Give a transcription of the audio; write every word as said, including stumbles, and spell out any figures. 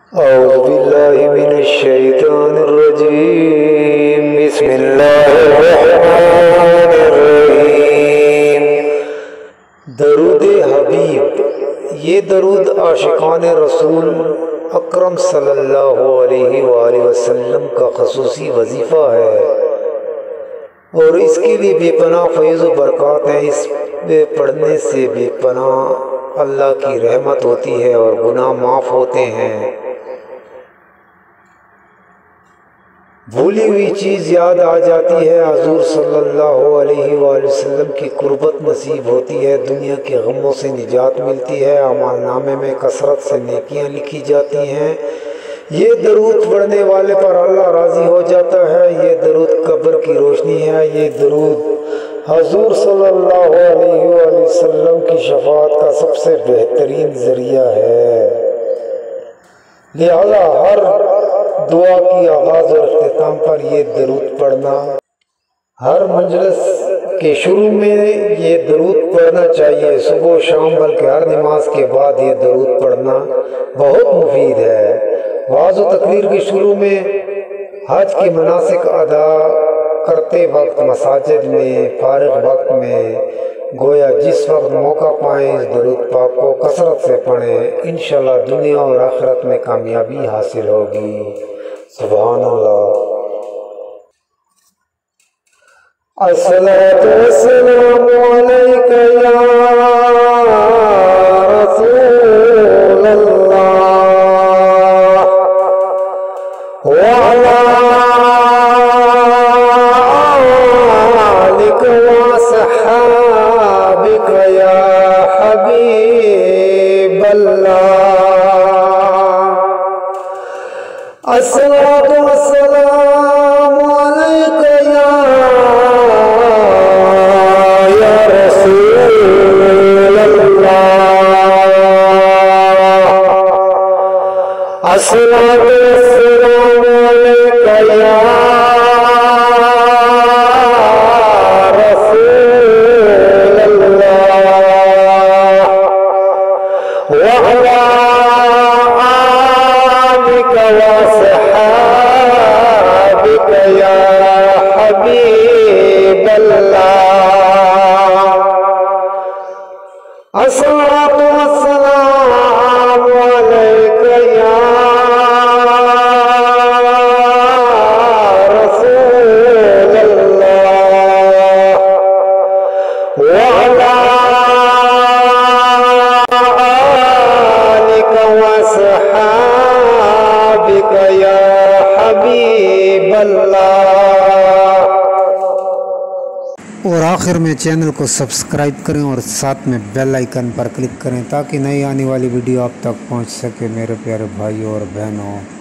أعوذ بالله من الشيطان الرجيم بسم الله الرحمن الرحیم۔ درود حبیب، یہ درود عاشقان رسول اکرم صلی اللہ علیہ وآلہ وسلم کا خصوصی وظیفہ ہے اور اس کے لیے بے پناہ فیض و برکات ہیں۔ اس پہ پڑھنے سے بے پناہ اللہ کی رحمت ہوتی ہے اور گناہ معاف ہوتے ہیں۔ بھولی ہوئی چیز یاد آ جاتی ہے، حضور صلی اللہ علیہ وآلہ وسلم کی قربت نصیب ہوتی ہے، دنیا کے غموں سے نجات ملتی ہے، اعمال نامے میں کثرت سے نیکیاں لکھی جاتی ہیں۔ یہ درود پڑھنے والے پر اللہ راضی ہو جاتا ہے۔ یہ درود قبر کی روشنی ہے۔ یہ درود حضور صلی اللہ علیہ وآلہ وسلم کی شفاعت کا سب سے بہترین ذریعہ ہے، لہذا ہر دعا کی آغاز اور اختتام پر یہ درود پڑھنا، ہر مجلس کے شروع میں یہ درود پڑھنا چاہیے، صبح و شام بلکہ ہر نماز کے بعد یہ درود پڑھنا بہت مفید ہے۔ وعظ و تقریر کے شروع میں، حج کے مناسک ادا کرتے وقت، مساجد میں، فارغ وقت میں، گویا جس وقت موقع پائیں اس درود پاک کو کثرت سے پڑھیں، انشاءاللہ دنیا اور آخرت میں کامیابی حاصل ہوگی۔ سبحان اللہ۔ الصلاۃ والسلام علیک یا رسول اللہ وعلی آلک وصحابک یا حبیب اللہ۔ الصلاۃ والسلام علیک یا یا رسول اللہ۔ الصلاۃ والسلام علیک یا رسول اللہ وعلی آلک وصحابک یا حبیب اللہ۔ الصلاۃ والسلام علیک یا رسول اللہ وعلی آلک وصحابک یا حبیب اللہ۔ اور آخر میں چینل کو سبسکرائب کریں اور ساتھ میں بیل آئیکن پر کلک کریں تاکہ نئی آنے والی ویڈیو آپ تک پہنچ سکے میرے پیارے بھائیوں اور بہنوں۔